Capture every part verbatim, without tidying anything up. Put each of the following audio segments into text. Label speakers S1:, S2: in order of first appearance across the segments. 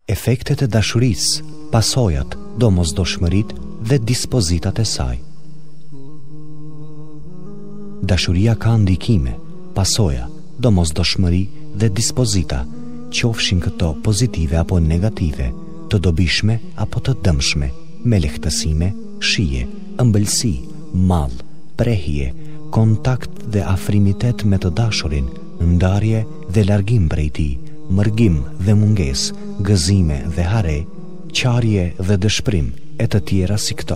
S1: efektet e dashurisë, pasojat, domosdoshmëritë dhe dispozitat e saj. Dashuria ka ndikime, pasoja, domosdoshmëri dhe dispozita, qofshin këto pozitive apo negative, të dobishme apo të dëmshme, me lehtësime, shije, ëmbëlsi, mall, prehje, kontakt dhe afrimitet me të dashurin, ndarje dhe largim prej tij, mërgim dhe mungesë, gëzime dhe hare, qarje dhe dëshpërim, e të tjera si këto.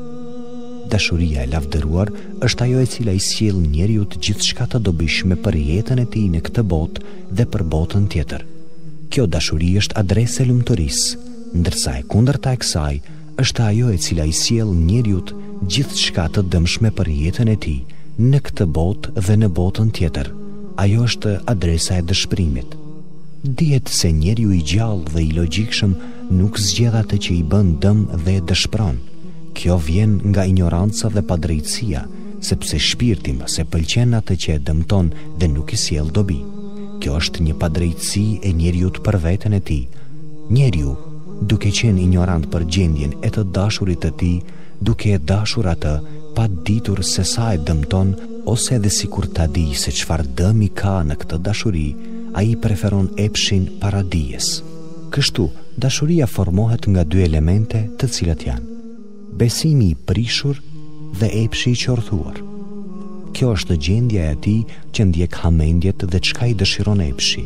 S1: Dashuria e lavdëruar është ajo e cila i sjell njeriu të gjithçka të dobishme për jetën e tij në këtë botë dhe për botën tjetër. Kjo dashuri është adresë e lumturisë, ndërsa e kundërta e kësaj është ajo e cila i sjell njeriu gjithçka të dëmshme për jetën e tij në këtë botë dhe në botën tjetër. Ajo është adresa e dëshpërimit. Dihet se njeriu i gjallë dhe i logjikshëm nuk zgjedh atë që i bën dëm dhe e dëshpëron. Kjo vjen nga ignoranca dhe padrejtësia, sepse shpirti mëse pëlqen atë që e dëmton dhe nuk i sjell dobi. Kjo është një padrejtësi e njeriut për veten e tij. Njeriu, duke qenë ignorant për gjendjen e të dashurit të tij, duke e dashur atë, pa ditur se sa e dëmton, ose edhe sikur ta di se çfarë dëmi ka në këtë dashuri, ai preferon epshin para dijes. Kështu, dashuria formohet nga dy elemente të cilat janë besimi i prishur dhe epshi i qorthuar. Kjo është gjendja e atij që ndjek hamendjet dhe çka i dëshiron epshi.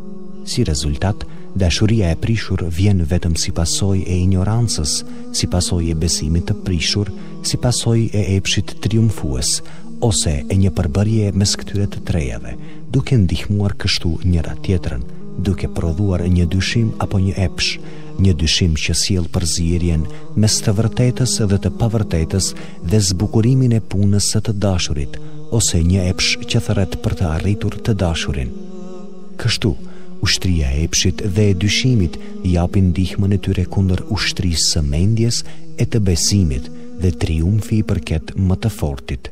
S1: Si rezultat, dashuria e prishur vjen vetëm si pasojë e ignorancës, si pasojë e besimit të prishur, si pasojë e epshit triumfues, ose e një përbërje mes këtyre të trejave, duke ndihmuar kështu njëra tjetrën, duke prodhuar një dyshim apo një epsh, një dyshim që sjell përzierjen mes të vërtetës dhe të pavërtetës dhe zbukurimin e punës së të dashurit, ose një epsh që thërret për të arritur të dashurin. Kështu, ushtria e epshit dhe e dyshimit japin ndihmën e tyre kundër ushtrisë së mendjes e të besimit dhe triumfi i përket më të fortit.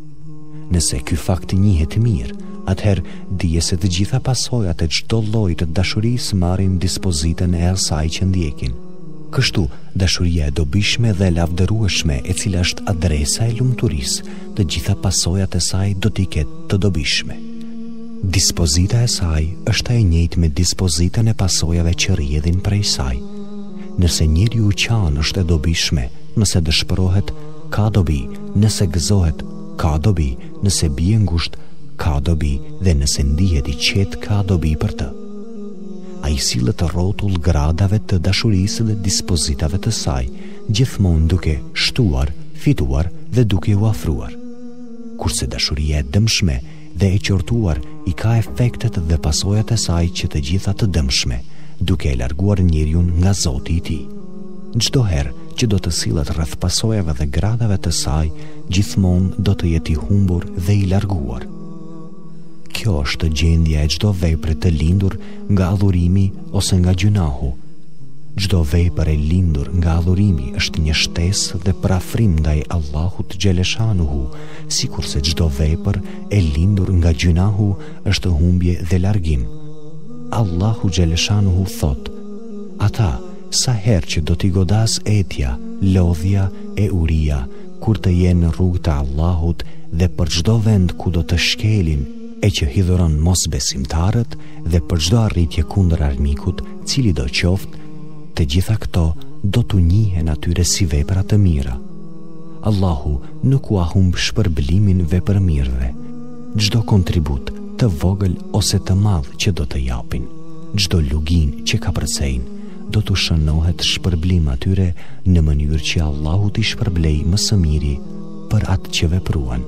S1: Nëse ky fakt njihet mirë, atëherë dije se të gjitha pasojat e çdo lloji të dashurisë marrin dispozitën e asaj që ndjekin. Kështu, dashuria e dobishme dhe lavdërueshme, e cila është adresa e lumturisë, të gjitha pasojat e saj do t'i ketë të dobishme. Dispozita e saj është e njëjtë me dispozitën e pasojave që rrjedhin prej saj. Nëse njeriu qan është e dobishme, nëse dëshpërohet, ka dobi, nëse gëzohet, ka dobi, nëse bie ngushtë, ka dobi, dhe nëse ndihet i qetë, ka dobi për të. Ai sillet rrotull gradave të dashurisë dhe dispozitave të saj, gjithmonë duke shtuar, fituar dhe duke u afruar. Kurse dashuria e dëmshme dhe e qortuar i ka efektet dhe pasojat e saj që të gjitha të dëmshme, duke e larguar njeriu nga Zoti i tij. Çdo herë që do të sillet rreth pasojave dhe gradave të saj, gjithmonë do të jetë i humbur dhe i larguar. Kjo është gjendja e çdo vepre të lindur nga adhurimi ose nga gjunahu. Çdo vepër e lindur nga adhurimi është një shtesë dhe parafrim ndaj Allahut xhaleshanuhu, sikurse çdo vepër e lindur nga gjunahu është humbje dhe largim. Allahu xhaleshanuhu thot: ata sa herë që do t'i godas etja, lodhja e uria, kur të jenë në rrugë të Allahut dhe për çdo vend ku do të shkelin, e që hidhuron mos besimtarët dhe për çdo arritje kundër armikut, cili do qoftë, të gjitha këto do t'u njihen atyre si vepra të mira. Allahu nuk u humb shpërblimin vepërmirëve. Çdo kontribut, të vogël ose të madh që do të japin, çdo lugin që ka përcejnë, do t'u shënohet shpërblim atyre në mënyrë që Allahu t'i shpërblej më së miri për atë që vepruan.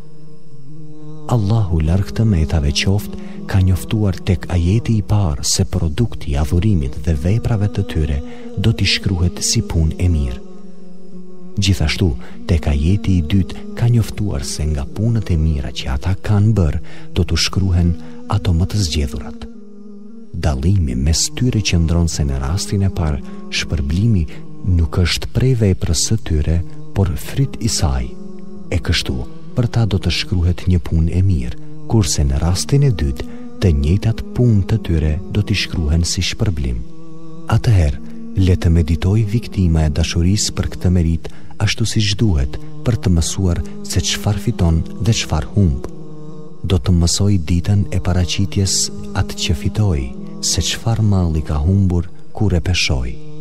S1: Allahu larg të metave qoftë ka njoftuar tek ajeti i parë se produkti i adhurimit dhe veprave të tyre do t'i shkruhet si punë e mirë. Gjithashtu, tek ajeti i dytë ka njoftuar se nga punët e mira që ata kanë bërë do t'u shkruhen ato më të zgjedhurat. Dallimi mes tyre qëndron se në rastin e parë shpërblimi nuk është prej veprës së tyre, por fryt i saj. E kështu, për ta do të shkruhet një punë e mirë, kurse në rastin e dytë të njëjtat punë të tyre do t'i shkruhen si shpërblim. Atëherë, Le të meditoj viktima e dashurisë për këtë merit ashtu siç duhet, për të mësuar se çfarë fiton dhe çfarë humb. Do të mësoj ditën e paraqitjes atë që fitoi, se çfarë malli ka humbur kur e peshoi.